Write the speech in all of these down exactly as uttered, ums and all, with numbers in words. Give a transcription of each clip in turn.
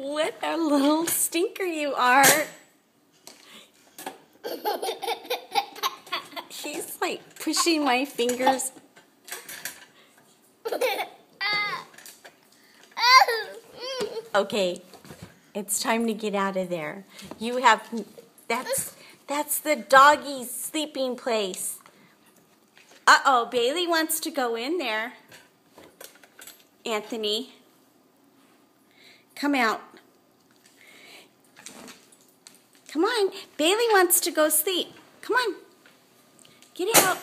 What a little stinker you are. He's like pushing my fingers. Okay, it's time to get out of there. You have, that's, that's the doggy's sleeping place. Uh-oh, Bailey wants to go in there. Anthony, come out. Come on, Bailey wants to go sleep. Come on, get out.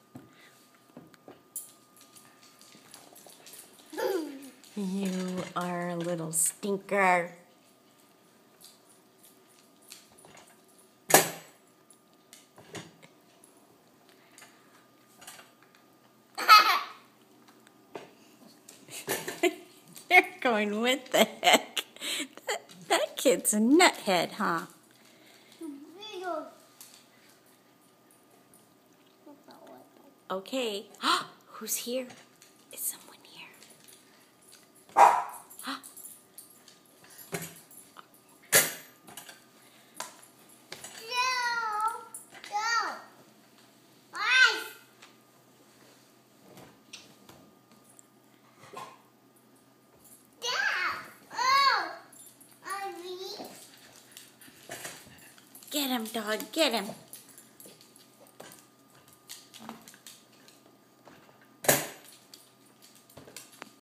You are a little stinker. They're going, what the heck? That, that kid's a nuthead, huh? Okay. Who's here? Is someone here? Get him, dog, get him.